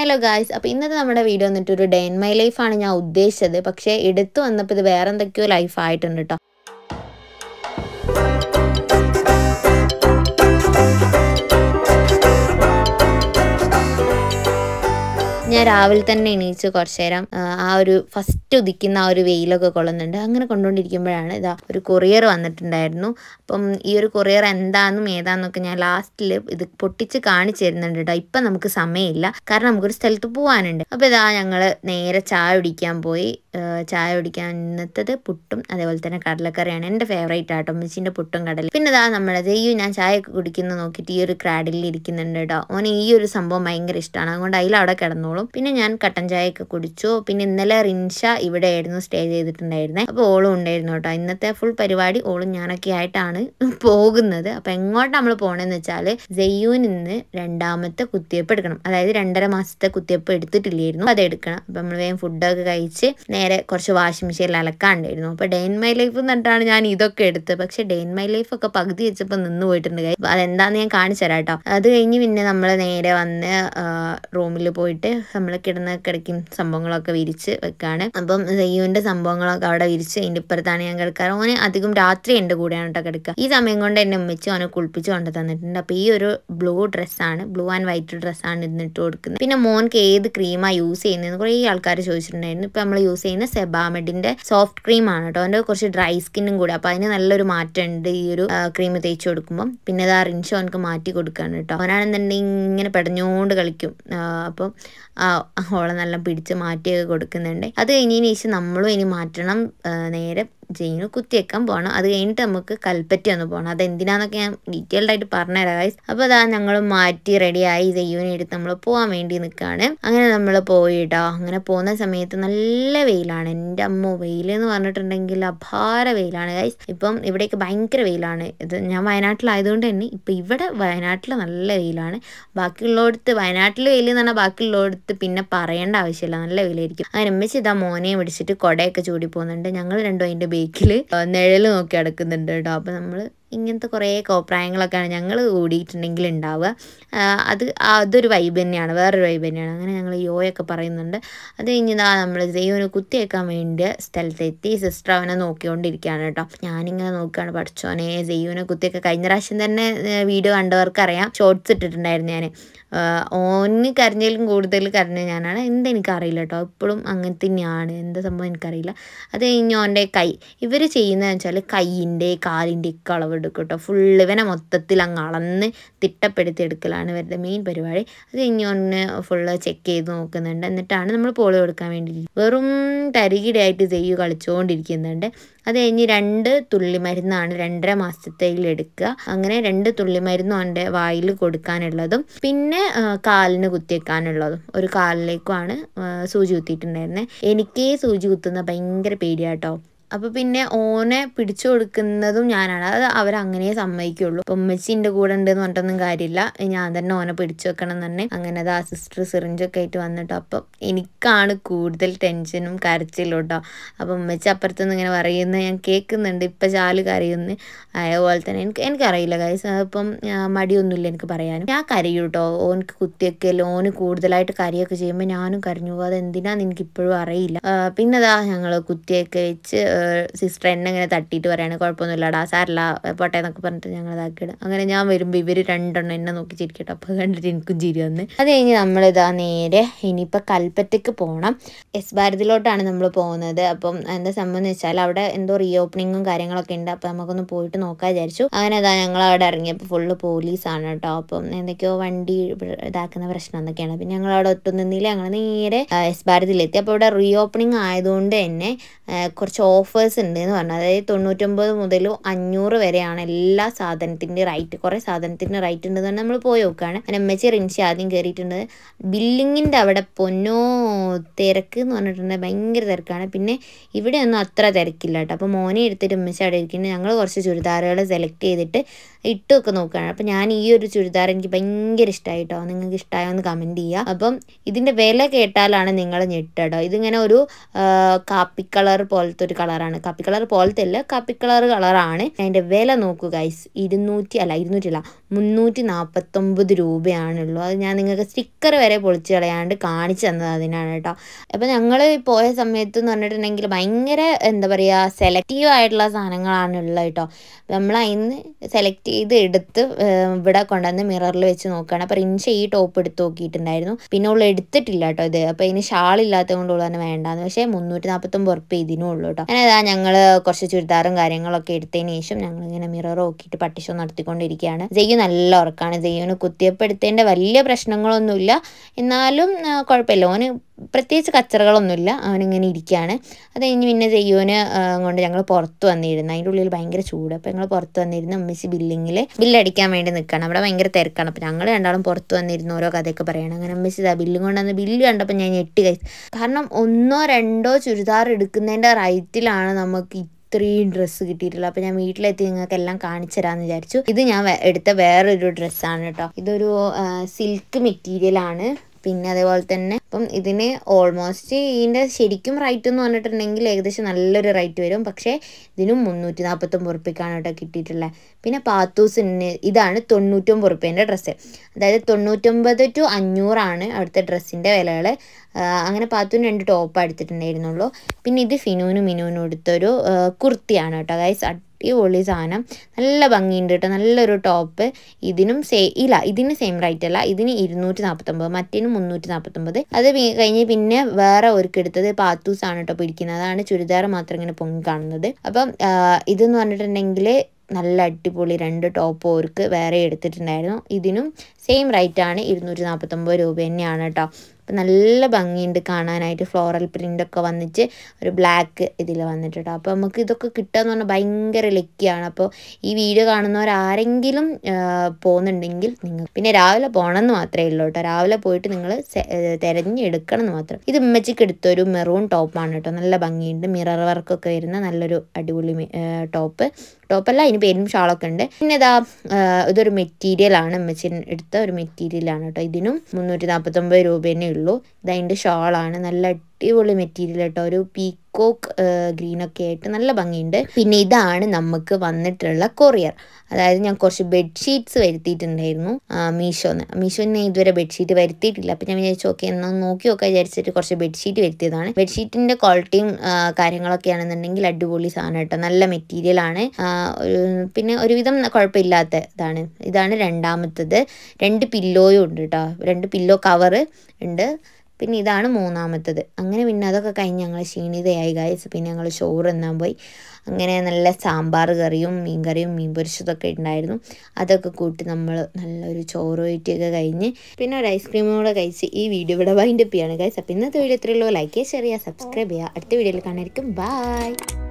Hello guys, അപ്പോൾ ഇന്നത്തെ നമ്മുടെ വീഡിയോ വന്നിട്ട് ഒരു ഡേ ഇൻ മൈ ലൈഫാണ് ഞാൻ ഉദ്ദേശിച്ചത്. പക്ഷേ എടുത്തു വന്നപ്പോൾ ഇത് വേറെ എന്തൊക്കെയോ ലൈഫായിട്ടുണ്ട് കേട്ടോ. ഞാൻ രാവിലെ തന്നെ എണീച്ച് കുറച്ച് നേരം ആ ഒരു ഫസ്റ്റ് ഉദിക്കുന്ന ആ ഒരു വെയിലൊക്കെ കൊള്ളുന്നുണ്ട്. അങ്ങനെ കൊണ്ടുകൊണ്ടിരിക്കുമ്പോഴാണ് ഇതാ ഒരു കൊറിയർ വന്നിട്ടുണ്ടായിരുന്നു. അപ്പം ഈ ഒരു കൊറിയർ എന്താണെന്നും ഏതാണെന്നൊക്കെ ഞാൻ ലാസ്റ്റിൽ ഇത് പൊട്ടിച്ച് കാണിച്ചു തരുന്നുണ്ട് കേട്ടോ. ഇപ്പം നമുക്ക് സമയമില്ല, കാരണം നമുക്കൊരു സ്ഥലത്ത് പോകാനുണ്ട്. അപ്പോൾ ഇതാ ഞങ്ങൾ നേരെ ചായ കുടിക്കാൻ പോയി. ചായ കുടിക്കാൻ ഇന്നത്തത് പുട്ടും അതേപോലെ തന്നെ കടലക്കറിയാണ്. എൻ്റെ ഫേവറേറ്റ് ആട്ടോ, അമ്മച്ചിൻ്റെ പുട്ടും കടല. പിന്നെ ഇതാ നമ്മളത് ഞാൻ ചായ ഒക്കെ കുടിക്കുന്നത് നോക്കിയിട്ട് ഈ ഒരു ക്രാഡിൽ ഇരിക്കുന്നുണ്ട് കേട്ടോ. ഓന് ഈ ഒരു സംഭവം ഭയങ്കര ഇഷ്ടമാണ്, അതുകൊണ്ട് അതിലവിടെ കിടന്നോളും. പിന്നെ ഞാൻ കട്ടൻ ചായയൊക്കെ കുടിച്ചു. പിന്നെ ഇന്നലെ റിൻഷ ഇവിടെ ആയിരുന്നു സ്റ്റേ ചെയ്തിട്ടുണ്ടായിരുന്നത്. അപ്പോൾ ഓളും ഉണ്ടായിരുന്നു കേട്ടോ. ഇന്നത്തെ ഫുൾ പരിപാടി ഓളും ഞാനൊക്കെ ആയിട്ടാണ് പോകുന്നത്. അപ്പോൾ എങ്ങോട്ട് നമ്മൾ പോകണമെന്ന് വെച്ചാൽ സെയ്യൂനിൽ നിന്ന് രണ്ടാമത്തെ കുത്തിവെപ്പ് എടുക്കണം. അതായത് 2.5 മാസത്തെ കുത്തിവെപ്പ് എടുത്തിട്ടില്ലായിരുന്നു, അത് എടുക്കണം. അപ്പം നമ്മൾ വേഗം ഫുഡൊക്കെ കഴിച്ച് നേരെ കുറച്ച് വാഷിംഗ് മെഷീനിൽ അലക്കാണ്ടായിരുന്നു. അപ്പോൾ ഡേ ഇൻ മൈ ലൈഫ് എന്നിട്ടാണ് ഞാൻ ഇതൊക്കെ എടുത്തത്. പക്ഷേ ഡേ ഇൻ മൈ ലൈഫ് ഒക്കെ പകുതി വെച്ചപ്പോൾ നിന്ന് പോയിട്ടുണ്ട്. അതെന്താണെന്ന് ഞാൻ കാണിച്ചു തരാം കേട്ടോ. അത് കഴിഞ്ഞ് പിന്നെ നമ്മൾ നേരെ വന്ന് റൂമിൽ പോയിട്ട് നമ്മൾ കിടക്കും സംഭവങ്ങളൊക്കെ വിരിച്ച് വെക്കാണ്. അപ്പം സെയ്യുവിൻ്റെ സംഭവങ്ങളൊക്കെ അവിടെ വിരിച്ച് അതിൻ്റെ ഇപ്പുറത്താണ് ഞാൻ കിടക്കാറ്. ഓന് അധികം രാത്രി എൻ്റെ കൂടെയാണ് കേട്ടോ കിടക്കുക. ഈ സമയം കൊണ്ട് എന്നെ ഉമ്മച്ച് ഓനെ കുളിപ്പിച്ച് കൊണ്ട് തന്നിട്ടുണ്ട്. അപ്പോൾ ഈ ഒരു ബ്ലൂ ഡ്രസ്സാണ്, ബ്ലൂ ആൻഡ് വൈറ്റ് ഡ്രസ്സാണ് ഇന്നിട്ട് കൊടുക്കുന്നത്. പിന്നെ മോൻക്ക് ഏത് ക്രീമാണ് യൂസ് ചെയ്യുന്നതെന്ന് കുറേ ആൾക്കാർ ചോദിച്ചിട്ടുണ്ടായിരുന്നു. ഇപ്പോൾ നമ്മൾ യൂസ് ചെയ്യുന്ന സെബാമെഡിൻ്റെ സോഫ്റ്റ് ക്രീമാണ് കേട്ടോ. അതിൻ്റെ കുറച്ച് ഡ്രൈ സ്കിന്നും കൂടി, അപ്പോൾ അതിന് നല്ലൊരു മാറ്റമുണ്ട് ഈ ഒരു ക്രീം തേച്ച് കൊടുക്കുമ്പം. പിന്നെ അത് റിൻഷോ അവനക്ക് മാറ്റി കൊടുക്കുകയാണ് കേട്ടോ. അവനാണെന്നുണ്ടെങ്കിൽ ഇങ്ങനെ പെടഞ്ഞുകൊണ്ട് കളിക്കും. അപ്പം ഓളെ നല്ല പിടിച്ച് മാറ്റിയൊക്കെ കൊടുക്കുന്നുണ്ട്. അത് കഴിഞ്ഞതിന് ശേഷം നമ്മളും ഇനി മാറ്റണം, നേരെ ജെയിന് കുത്തിവെക്കാൻ പോകണം. അത് കഴിഞ്ഞിട്ട് നമുക്ക് കൽപ്പറ്റ ഒന്ന് പോകണം. അതെന്തിനാന്നൊക്കെ ഞാൻ ഡീറ്റെയിൽഡ് ആയിട്ട് പറഞ്ഞുതരാം ഗൈസ്. അപ്പോൾ അതാ ഞങ്ങൾ മാറ്റി റെഡിയായി ജെയ്യുവിനെ എടുത്ത് നമ്മൾ പോകാൻ വേണ്ടി നിൽക്കുകയാണ്. അങ്ങനെ നമ്മൾ പോയിട്ടോ. അങ്ങനെ പോകുന്ന സമയത്ത് നല്ല വെയിലാണ്. എൻ്റെ അമ്മ, വെയിലെന്ന് പറഞ്ഞിട്ടുണ്ടെങ്കിൽ അപാര വെയിലാണ് ഗൈസ്. ഇപ്പം ഇവിടേക്ക് ഭയങ്കര വെയിലാണ്. ഇത് ഞാൻ വയനാട്ടിലായതുകൊണ്ട് തന്നെ ഇപ്പം ഇവിടെ വയനാട്ടിൽ നല്ല വെയിലാണ്. ബാക്കിയുള്ളടത്ത് വയനാട്ടിൽ വെയിൽ എന്ന് പറഞ്ഞാൽ ബാക്കിയുള്ളടത്ത് പിന്നെ പറയേണ്ട ആവശ്യമില്ല, നല്ല വെയിലായിരിക്കും. അങ്ങനെ ഉമ്മച്ചി ഇതാ മോനെ പിടിച്ചിട്ട് കുടയൊക്കെ ചൂടി പോകുന്നുണ്ട്. ഞങ്ങൾ രണ്ടും അതിൻ്റെ ബേക്കിൽ നിഴൽ നോക്കി നടക്കുന്നുണ്ട് കേട്ടോ. അപ്പോൾ നമ്മൾ ഇങ്ങനത്തെ കുറേ കോപ്രായങ്ങളൊക്കെയാണ് ഞങ്ങൾ കൂടിയിട്ടുണ്ടെങ്കിൽ ഉണ്ടാവുക. അതൊരു വൈബ് തന്നെയാണ്, വേറൊരു വൈബ് തന്നെയാണ്. അങ്ങനെ ഞങ്ങൾ യോയൊക്കെ പറയുന്നുണ്ട്. അത് കഴിഞ്ഞാൽ നമ്മൾ സെയ്യുവിനെ കുത്തിവെക്കാൻ വേണ്ടിയ സ്ഥലത്തെത്തി. സിസ്റ്റർ അവനെ നോക്കിക്കൊണ്ടിരിക്കുകയാണ് കേട്ടോ. ഞാനിങ്ങനെ നോക്കുകയാണ്, പഠിച്ചോനെ സെയ്യുവിനെ കുത്തിയൊക്കെ കഴിഞ്ഞ പ്രാവശ്യം തന്നെ വീഡിയോ കണ്ടവർക്കറിയാം, ഷോർട്സ് ഇട്ടിട്ടുണ്ടായിരുന്നു ഞാൻ. ഓന് കരഞ്ഞതിലും കൂടുതൽ കരഞ്ഞ ഞാനാണ്. എന്തെനിക്കറിയില്ല കേട്ടോ, ഇപ്പോഴും അങ്ങനെ തന്നെയാണ്, എന്താ സംഭവം എനിക്കറിയില്ല. അത് കഴിഞ്ഞ് ഓൻ്റെ കൈ ഇവർ ചെയ്യുന്നതെന്ന് വെച്ചാൽ കൈയിൻ്റെ കാലിൻ്റെ ഒക്കെ അളവെടുക്കും കേട്ടോ. ഫുള്ള് ഇവനെ മൊത്തത്തിൽ അങ്ങ് അളന്ന് തിട്ടപ്പെടുത്തി എടുക്കലാണ് ഇവരുടെ മെയിൻ പരിപാടി. അത് കഴിഞ്ഞ് ഓനെ ഫുള്ള് ചെക്ക് ചെയ്ത് നോക്കുന്നുണ്ട്. എന്നിട്ടാണ് നമ്മൾ പോളി കൊടുക്കാൻ വേണ്ടി. വെറും തരികിടയായിട്ട് സെയ്യു കളിച്ചുകൊണ്ടിരിക്കുന്നുണ്ട്. അത് കഴിഞ്ഞ് 2 തുള്ളി മരുന്നാണ് 2.5 മാസത്തേൽ എടുക്കുക. അങ്ങനെ 2 തുള്ളി മരുന്ന് അവൻ്റെ വായിൽ കൊടുക്കാനുള്ളതും പിന്നെ കാലിന് കുത്തിവെക്കാനുള്ളതും. ഒരു കാലിലേക്കുമാണ് സൂചി കുത്തിയിട്ടുണ്ടായിരുന്നത്. എനിക്ക് സൂചി കുത്തുന്ന ഭയങ്കര പേടിയാട്ടോ. അപ്പോൾ പിന്നെ ഓനെ പിടിച്ചു കൊടുക്കുന്നതും ഞാനാണ്. അത് അവരങ്ങനെ സമ്മതിക്കുള്ളൂ. അപ്പം ഉമ്മച്ചിൻ്റെ കൂടെ ഉണ്ടെന്ന് പറഞ്ഞിട്ടൊന്നും കാര്യമില്ല, ഞാൻ തന്നെ ഓനെ പിടിച്ചു വെക്കണം തന്നെ. അങ്ങനെ അത് ആ സിസ്റ്റർ സിറിഞ്ചൊക്കെ ആയിട്ട് വന്നിട്ടോ. അപ്പം എനിക്കാണ് കൂടുതൽ ടെൻഷനും കരച്ചിലും കേട്ടോ. അപ്പം ഉമ്മച്ചി അപ്പുറത്തുനിന്ന് ഇങ്ങനെ പറയുന്നത് ഞാൻ കേൾക്കുന്നുണ്ട്, ഇപ്പം ചാല് കരയുന്നു. അതേപോലെ തന്നെ എനിക്കറിയില്ല ഗൈസ്, അപ്പം മടിയൊന്നുമില്ല എനിക്ക് പറയാനും. ഞാൻ കരയും കേട്ടോ. ഓനക്ക് കുത്തിയൊക്കെയല്ലോ, ഓന് കൂടുതലായിട്ട് കരയൊക്കെ ചെയ്യുമ്പോൾ ഞാനും കരഞ്ഞു പോകും. അതെന്തിനാന്ന് എനിക്കിപ്പോഴും അറിയില്ല. പിന്നെ അതാ ഞങ്ങൾ കുത്തിയൊക്കെ വെച്ച് സിസ്റ്റർ എന്നെ ഇങ്ങനെ തട്ടിയിട്ട് പറയാണ്, കുഴപ്പമൊന്നുമില്ലടാ, സാരല്ല, പോട്ടെ എന്നൊക്കെ പറഞ്ഞിട്ട് ഞങ്ങൾ ഇതാക്കിയിടും. അങ്ങനെ ഞാൻ വരുമ്പോൾ ഇവർ 2 എണ്ണം എന്നെ നോക്കി ചിരിക്കട്ടെ. അപ്പോൾ കണ്ടിട്ട് എനിക്കും ചിരി വന്ന്. അത് കഴിഞ്ഞ് നമ്മളിതാ നേരെ ഇനിയിപ്പോൾ കൽപ്പറ്റയ്ക്ക് പോകണം. എസ് ഭാരതിലോട്ടാണ് നമ്മൾ പോകുന്നത്. അപ്പം എന്താ സംഭവം എന്ന് വെച്ചാൽ അവിടെ എന്തോ റീ ഓപ്പണിങ്ങും കാര്യങ്ങളൊക്കെ ഉണ്ട്. അപ്പോൾ നമുക്കൊന്ന് പോയിട്ട് നോക്കാൻ വിചാരിച്ചു. അങ്ങനെ അതാ ഞങ്ങൾ അവിടെ ഇറങ്ങിയപ്പോൾ ഫുള്ള് പോലീസാണ് കേട്ടോ. അപ്പം എന്തൊക്കെയോ വണ്ടി ഇതാക്കുന്ന പ്രശ്നം എന്തൊക്കെയാണ്. പിന്നെ ഞങ്ങൾ അവിടെ ഒട്ടും നിന്നില്ല, ഞങ്ങൾ നേരെ എസ് ഭാരതിയിലെത്തി. അപ്പോൾ ഇവിടെ റീ ഓപ്പണിങ് ആയതുകൊണ്ട് തന്നെ കുറച്ച് ഓഫേഴ്സ് ഉണ്ട് എന്ന് പറഞ്ഞു. അതായത് 99 മുതൽ 500 വരെയാണ് എല്ലാ സാധനത്തിൻ്റെ റേറ്റ്. കുറേ സാധനത്തിൻ്റെ റേറ്റ് ഉണ്ടെന്ന് പറഞ്ഞാൽ നമ്മൾ പോയി നോക്കുകയാണ്. അങ്ങനെ എമ്മച്ചി റിൻഷി ആദ്യം കയറിയിട്ടുണ്ട്. ബില്ലിങ്ങിൻ്റെ അവിടെ പൊന്നോ തിരക്ക് എന്ന് പറഞ്ഞിട്ടുണ്ടെങ്കിൽ ഭയങ്കര തിരക്കാണ്. പിന്നെ ഇവിടെ ഒന്നും അത്ര തിരക്കില്ല കേട്ടോ. അപ്പോൾ മോനെ എടുത്തിട്ട് ഉമ്മച്ചി അവിടെ ഇരിക്കുന്നത്. ഞങ്ങൾ കുറച്ച് ചുരിദാറുകൾ സെലക്ട് ചെയ്തിട്ട് ഇട്ടൊക്കെ നോക്കുകയാണ്. അപ്പം ഞാൻ ഈ ഒരു ചുരിദാർ എനിക്ക് ഭയങ്കര ഇഷ്ടമായി കേട്ടോ. നിങ്ങൾക്ക് ഇഷ്ടമായോ എന്ന് കമൻറ്റ് ചെയ്യുക. അപ്പം ഇതിൻ്റെ വില കേട്ടാലാണ് നിങ്ങൾ ഞെട്ടോ. ഇതിങ്ങനെ ഒരു കാപ്പി കളർ പോലത്തെ ഒരു കളറാണ്. കാപ്പി കളർ പോലത്തെ അല്ല, കാപ്പി കളറാണ്. അതിൻ്റെ വില നോക്കൂ ഗൈസ്, 200 അല്ല 349 രൂപയാണുള്ളൂ. അത് ഞാൻ നിങ്ങൾക്ക് സ്റ്റിക്കർ വരെ പൊളിച്ച് കളയാണ്ട് കാണിച്ചു തന്നത് അതിനാണ് കേട്ടോ. അപ്പോൾ ഞങ്ങൾ പോയ സമയത്ത് എന്ന് പറഞ്ഞിട്ടുണ്ടെങ്കിൽ ഭയങ്കര എന്താ പറയുക സെലക്റ്റീവ് ആയിട്ടുള്ള സാധനങ്ങളാണ് ഉള്ളത് കേട്ടോ. നമ്മൾ അതിന് സെലക്ട് ചെയ്ത് എടുത്ത് ഇവിടെ കൊണ്ടുവന്ന് മിററിൽ വെച്ച് നോക്കുകയാണ്. അപ്പോൾ റിൻഷ ഈ ടോപ്പ് എടുത്ത് നോക്കിയിട്ടുണ്ടായിരുന്നു. പിന്നെ ഉള്ള എടുത്തിട്ടില്ല കേട്ടോ ഇത്. അപ്പോൾ ഇതിന് ഷാൾ ഇല്ലാത്തത് കൊണ്ട് ഉള്ള തന്നെ വേണ്ടാന്ന്. പക്ഷേ 349 റുപ്യ ഇതിനും ഉള്ളൂ കേട്ടോ. അങ്ങനെ അതാ ഞങ്ങൾ കുറച്ച് ചുരിദാറും കാര്യങ്ങളൊക്കെ എടുത്തതിന് ശേഷം ഞങ്ങളിങ്ങനെ മിറർ നോക്കിയിട്ട് പട്ടിഷോ നടത്തിക്കൊണ്ടിരിക്കുകയാണ്. ജയ്യു നല്ല ഉറക്കമാണ്. ജയ്യുവിന് കുത്തിയപ്പ് എടുത്തതിൻ്റെ വലിയ പ്രശ്നങ്ങളൊന്നുമില്ല, എന്നാലും കുഴപ്പമില്ല. ഓന് പ്രത്യേകിച്ച് കച്ചറകളൊന്നുമില്ല, അവനിങ്ങനെ ഇരിക്കുകയാണ്. അത് കഴിഞ്ഞ് പിന്നെ ജയ്യുവിന് കൊണ്ട് ഞങ്ങൾ പുറത്ത് വന്നിരുന്നു. അതിൻ്റെ ഉള്ളിൽ ഭയങ്കര ചൂട്. അപ്പോൾ ഞങ്ങൾ പുറത്ത് വന്നിരുന്നു. ഉമ്മച്ചി ബില്ലടിക്കാൻ വേണ്ടി നിൽക്കണം. അവിടെ ഭയങ്കര തിരക്കാണ്. അപ്പോൾ ഞങ്ങൾ രണ്ടാളും പുറത്ത് വന്നിരുന്നു ഓരോ കഥയൊക്കെ പറയണം. അങ്ങനെ ഉമ്മച്ചി ഇതാ ബില്ലും കൊണ്ടുവന്ന് ബില്ല് കണ്ടപ്പോൾ ഞാൻ ഞെട്ടി കഴിച്ചു. കാരണം 1-2 ചുരിദാർ എടുക്കുന്നതിൻ്റെ റൈറ്റിലാണ് നമുക്ക് ഇത്രയും ഡ്രസ്സ് കിട്ടിയിട്ടുള്ളത്. അപ്പോൾ ഞാൻ വീട്ടിലെത്തി നിങ്ങൾക്ക് എല്ലാം കാണിച്ചു തരാമെന്ന് വിചാരിച്ചു. ഇത് ഞാൻ എടുത്ത വേറൊരു ഡ്രസ്സാണ് കേട്ടോ. ഇതൊരു സിൽക്ക് മെറ്റീരിയലാണ്. പിന്നെ അതേപോലെ തന്നെ അപ്പം ഇതിന് ഓൾമോസ്റ്റ് ഇതിൻ്റെ ശരിക്കും റേറ്റ് എന്ന് പറഞ്ഞിട്ടുണ്ടെങ്കിൽ ഏകദേശം നല്ലൊരു റേറ്റ് വരും. പക്ഷേ ഇതിനും 349 റുപ്യക്കാണ് കേട്ടോ കിട്ടിയിട്ടുള്ളത്. പിന്നെ പാത്തൂസിന് ഇതാണ് 99 റുപ്യേൻ്റെ ഡ്രസ്സ്. അതായത് 99 to 500 അവിടുത്തെ ഡ്രസ്സിൻ്റെ വിലകൾ. അങ്ങനെ പാത്തുവിന് 2 ടോപ്പ് എടുത്തിട്ടുണ്ടായിരുന്നുള്ളൂ. പിന്നെ ഇത് ഫിനുവിനും മിനുവിനും എടുത്തൊരു കുർത്തിയാണ് കേട്ടോ ഗൈസ്. അടിപൊളി സാധനം, നല്ല ഭംഗിയുണ്ട് കേട്ടോ. നല്ലൊരു ടോപ്പ്. ഇതിനും ഇതിന് സെയിം റേറ്റ് അല്ല. ഇതിന് 249, മറ്റേനും 349. അത് കഴിഞ്ഞ് പിന്നെ വേറെ ഒരുക്ക് എടുത്തത് പാത്തൂസാണ് കേട്ടോ പിടിക്കുന്നത്. അതാണ് ചുരിദാർ മാത്രം ഇങ്ങനെ പൊങ്ങി കാണുന്നത്. അപ്പം ഇതെന്ന് പറഞ്ഞിട്ടുണ്ടെങ്കിൽ നല്ല അടിപൊളി 2 ടോപ്പ് ഓർക്ക് വേറെ എടുത്തിട്ടുണ്ടായിരുന്നു. ഇതിനും സെയിം റേറ്റാണ്, 249 രൂപ തന്നെയാണ് കേട്ടോ. അപ്പം നല്ല ഭംഗിയുണ്ട് കാണാനായിട്ട്. ഫ്ലോറൽ പ്രിൻ്റൊക്കെ വന്നിട്ട് ഒരു ബ്ലാക്ക് ഇതിൽ വന്നിട്ട് കേട്ടോ. അപ്പോൾ നമുക്ക് ഇതൊക്കെ കിട്ടുക എന്ന് പറഞ്ഞാൽ ഭയങ്കര ലക്കിയാണ്. അപ്പോൾ ഈ വീഡിയോ കാണുന്നവരാരെങ്കിലും പോകുന്നുണ്ടെങ്കിൽ നിങ്ങൾ പിന്നെ രാവിലെ പോകണമെന്ന് മാത്രമേ ഉള്ളൂ കേട്ടോ. രാവിലെ പോയിട്ട് നിങ്ങൾ തിരഞ്ഞെടുക്കണം എന്ന് മാത്രം. ഇത് ഉമ്മച്ചിക്ക് എടുത്തൊരു മെറൂൺ ടോപ്പാണ് കേട്ടോ. നല്ല ഭംഗിയുണ്ട്, മിറർ വർക്കൊക്കെ വരുന്ന നല്ലൊരു അടിപൊളി ടോപ്പല്ല, അതിന് പേരും ഷാളൊക്കെ ഉണ്ട്. പിന്നെ ഇതൊരു മെറ്റീരിയലാണ്, ഉമ്മച്ചി എടുത്ത ഒരു മെറ്റീരിയലാണ് കേട്ടോ. ഇതിനും 349 രൂപ തന്നെ ഉള്ളൂ. ഇതതിൻ്റെ ഷാളാണ്, നല്ല അടിപൊളി മെറ്റീരിയൽ കേട്ടോ. ഒരു പീക്കോക്ക് ഗ്രീനൊക്കെ ആയിട്ട് നല്ല ഭംഗിയുണ്ട്. പിന്നെ ഇതാണ് നമുക്ക് വന്നിട്ടുള്ള കൊറിയർ. അതായത് ഞാൻ കുറച്ച് ബെഡ്ഷീറ്റ്സ് വരുത്തിയിട്ടുണ്ടായിരുന്നു മീഷോന്ന് ഇതുവരെ ബെഡ്ഷീറ്റ് വരുത്തിയിട്ടില്ല. അപ്പം ഞാൻ വിചാരിച്ചു ഓക്കെ എന്നാൽ നോക്കി നോക്കാൻ വിചാരിച്ചിട്ട് കുറച്ച് ബെഡ്ഷീറ്റ് വരുത്തിയതാണ്. ബെഡ്ഷീറ്റിൻ്റെ ക്വാളിറ്റിയും കാര്യങ്ങളൊക്കെ ആണെന്നുണ്ടെങ്കിൽ അടിപൊളി സാധനം കേട്ടോ. നല്ല മെറ്റീരിയലാണ്. പിന്നെ ഒരുവിധം കുഴപ്പമില്ലാത്ത ഇതാണ് രണ്ടാമത്തത്. 2 പില്ലോയും ഉണ്ട് കേട്ടോ. 2 പില്ലോ കവറ് ഉണ്ട്. പിന്നെ ഇതാണ് മൂന്നാമത്തത്. അങ്ങനെ പിന്നെ അതൊക്കെ കഴിഞ്ഞ് ഞങ്ങൾ ക്ഷീണിതയായി ഗൈസ്. പിന്നെ ഞങ്ങൾ ചോറ് തിന്നാൻ പോയി. അങ്ങനെ നല്ല സാമ്പാർ കറിയും മീൻ കറിയും മീൻ പൊരിച്ചതൊക്കെ ഉണ്ടായിരുന്നു. അതൊക്കെ കൂട്ടി നമ്മൾ നല്ലൊരു ചോറ് വയറ്റിയൊക്കെ കഴിഞ്ഞ് പിന്നെ ഒരു ഐസ്ക്രീമും കൂടെ കഴിച്ച് ഈ വീഡിയോ ഇവിടെ വൈൻഡപ്പ് ചെയ്യാണ് ഗൈസ്. അപ്പോൾ ഇന്നത്തെ വീഡിയോ ഇത്രയുള്ളൂ. ലൈക്ക് ചെയ്യുക, ഷെയർ ചെയ്യുക, സബ്സ്ക്രൈബ് ചെയ്യുക. അടുത്ത വീഡിയോയിൽ കാണാനായിരിക്കും. ബൈ.